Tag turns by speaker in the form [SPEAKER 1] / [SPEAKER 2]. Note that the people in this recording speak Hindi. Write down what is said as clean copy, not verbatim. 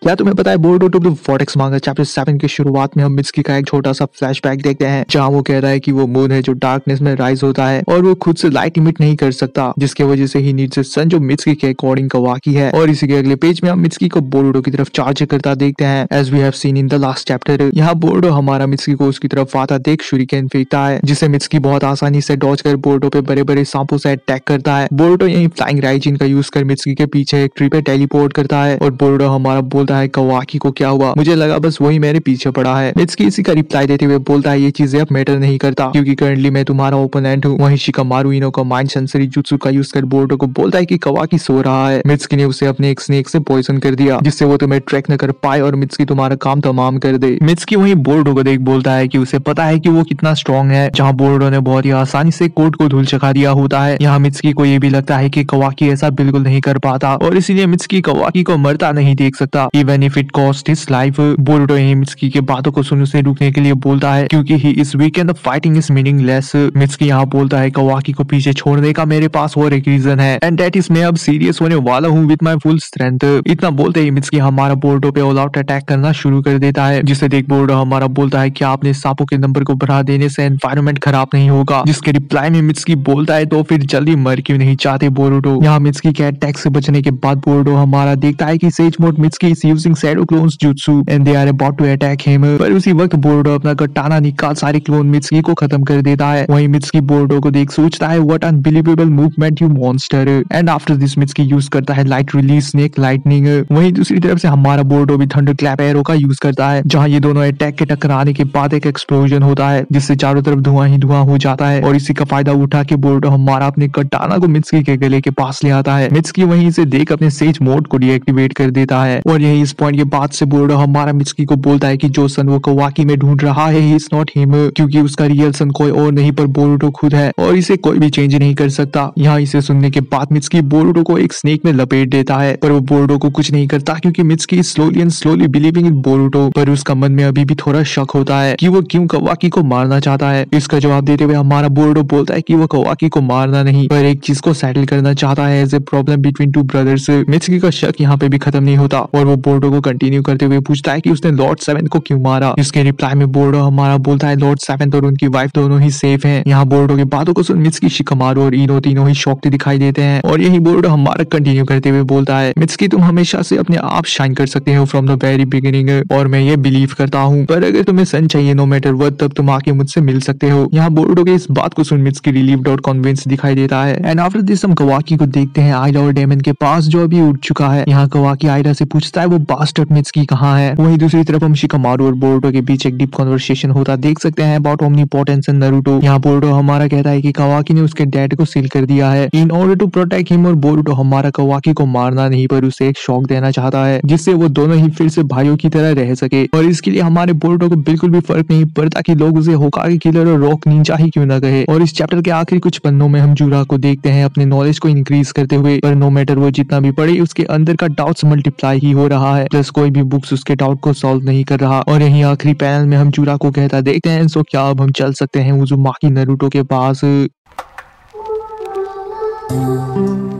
[SPEAKER 1] क्या तुम्हें पता है Boruto two the vortex manga chapter 7 की शुरुआत में हम मित्सुकी का एक छोटा सा फ्लैशबैक देखते हैं जहां वो कह रहा है कि वो मून है जो डार्कनेस में राइज होता है और वो खुद से लाइट इमिट नहीं कर सकता, जिसकी वजह से ही नीड्स अ सन जो मित्सुकी के अकॉर्डिंग कवाकी है। और इसी के अगले पेज में हम मित्सुकी को बोरुतो की तरफ चार्ज करता देखते हैं as we have seen in the last chapter. यहाँ बोरुतो हमारा मित्सुकी को उसकी तरफ आता देख शूरिकेन फेंकता है, जिसे मित्सुकी बहुत आसानी से डॉज कर बोरुतो पे बड़े बड़े सांपों से अटैक करता है। बोरुतो यही फ्लाइंग राइजिन का यूज कर मित्सुकी के पीछे एक ट्री पे टेलीपोर्ट करता है और बोरुतो हमारा बोलता है कवाकी को क्या हुआ, मुझे लगा बस वही मेरे पीछे पड़ा है। मित्सुकी इसी का रिप्लाई देते हुए बोलता है ये चीजें अब मैटर नहीं करता क्योंकि करंटली मैं तुम्हारा ओपोनेंट हूँ। वहीं शिकामारु इनो का माइंड सेंसरी जुत्सु का यूज कर बोरुतो को बोलता है कि कवाकी सो रहा है। मित्सुकी ने उसे अपने एक स्नेक से पॉइजन कर दिया जिससे वो तुम्हें ट्रैक न कर पाए और मित्सुकी तुम्हारा काम तमाम कर दे। मित्सुकी वहीं बोरुतो को देख बोलता है कि उसे पता है कि वो कितना स्ट्रॉन्ग है, जहाँ बोरुतो ने बहुत ही आसानी से कोर्ट को धूल चखा दिया होता है। यहाँ मित्सुकी को ये भी लगता है कि कवाकी ऐसा बिल्कुल नहीं कर पाता और इसीलिए मित्सुकी कवाकी को मरता नहीं देख सकता even if it cost his life. Boruto Mitsuki के बातों को सुनने से रुकने के लिए बोलता है क्योंकि he is weak and the fighting is meaningless. Mitsuki यहाँ बोलता है कवाकी को पीछे छोड़ने का मेरे पास और एक रीजन है एंड दैट इज मैं अब सीरियस होने वाला हूँ विद माय फुल स्ट्रेंथ। इतना बोलते ही मित्सुकी हमारा बोरुतो पे ऑल आउट अटैक करना शुरू कर देता है, जिसे देख बोरुतो हमारा बोलता है कि आपने सांपों के नंबर को बढ़ा देने से एनवायरनमेंट खराब नहीं होगा, जिसके रिप्लाई में मित्सुकी बोलता है तो फिर जल्दी मर क्यों नहीं चाहते बोरुतो। यहाँ मित्सुकी के अटैक से बचने के बाद बोरुतो हमारा देखता है कि sage mode Mitsuki is using shadow clones jutsu and they are about to attack him. पर उसी वक्त बोरुतो अपना कटाना निकाल सारे क्लोन मित्सुकी को खत्म कर देता है। वहीं मित्सुकी बोरुतो को देख सोचता है what unbelievable movement you monster and after this Mitsuki use करता है लाइट रिलीज स्नेक लाइटनिंग। वहीं दूसरी तरफ से हमारा बोरुतो भी थंडर क्लैप एरो का यूज करता है, जहां ये दोनों अटैक के टकराने के बाद एक एक्सप्लोजन होता है जिससे चारों तरफ धुआं ही धुआं हो जाता है और इसी का फायदा उठा के बोरुतो हमारा अपने कटाना को मित्सुकी के गले के पास ले आता है। मित्सुकी वहीं से देख अपने सेज मोड को डीएक्टिवेट कर देता है और यही इस पॉइंट के बाद से बोरुतो हमारा मित्सुकी को बोलता है कि जो सन वो कवाकी में ढूंढ रहा है ही इज नॉट हिम, क्योंकि उसका रियल सन कोई और नहीं पर बोरुतो खुद है और इसे कोई भी चेंज नहीं कर सकता। यहाँ इसे सुनने के बाद मित्सुकी बोरुतो को एक स्नेक में लपेट देता है पर वो बोरुतो को कुछ नहीं करता क्योंकि Mitsuki slowly believing in Boruto, पर उसका मन में अभी भी थोड़ा शक होता है कि वो क्यों कवाकी को मारना चाहता है। इसका जवाब देते हुए हमारा बोरुतो बोलता है कि वो कवाकी को मारना नहीं पर एक चीज को सेटल करना चाहता है as a problem between two brothers. Mitsuki का शक यहाँ पे भी खत्म नहीं होता और वो बोरुतो को कंटिन्यू करते हुए पूछता है कि उसने लॉर्ड 7 को क्यों मारा। इसके रिप्लाई में बोरुतो हमारा बोलता है लॉर्ड 7 और उनकी वाइफ दोनों ही सेफ हैं। यहाँ बोरुतो की बातों को सुन मित्सुकी, शिकामारु और इनो तीनों ही शॉक्ड दिखाई देते हैं और यही बोरुतो हमारा कंटिन्यू करते हुए बोलता है मित्सुकी तुम हमेशा से अपने आप शाइन कर सकते हो फ्रॉम द वेरी बिगिनिंग और मैं ये बिलीव करता हूँ, पर अगर तुम्हें सन चाहिए नो मैटर व्हाट तब तुम आके मुझसे मिल सकते हो। यहाँ बोरुतो के इस बात को सुन मित्सुकी रिलीव्ड और कन्विंस दिखाई देता है एंड आफ्टर दिस हम कवाकी को देखते हैं आयरा और डेमन के पास जो अभी उठ चुका है। यहाँ कवाकी आयरा से पूछता है वो बास्टर्ड मित्सुकी कहाँ है। वहीं दूसरी तरफ हम शिकामारु और बोरुतो के बीच एक डीप कन्वर्सेशन होता देख सकते हैं अबाउट ओमनीपोटेंस एंड नारुतो। यहाँ बोरुतो हमारा कहता है कि कवाकी ने उसके डैड को सील कर दिया है in order to protect him और बोरुतो हमारा कवाकी को मारना नहीं पर उसे एक शॉक देना चाहता है जिससे वो दोनों ही फिर से भाइयों की तरह रह सके और इसके लिए हमारे बोरुतो को बिल्कुल भी फर्क नहीं पड़ता कि लोग उसे होकागे किलर और रॉक निंजा ही क्यों ना कहे। और इस चैप्टर के आखिरी कुछ पन्नों में हम जूरा को देखते हैं अपने नॉलेज को इंक्रीज करते हुए, पर नो मैटर वो जितना भी पढ़े उसके अंदर का डाउट्स मल्टीप्लाई ही हो रहा है, प्लस कोई भी बुक्स उसके डाउट को सॉल्व नहीं कर रहा। और यही आखिरी पैनल में हम जूरा को कहता देखते हैं सो क्या अब हम चल सकते हैं उज़ुमाकी नारुतो के पास।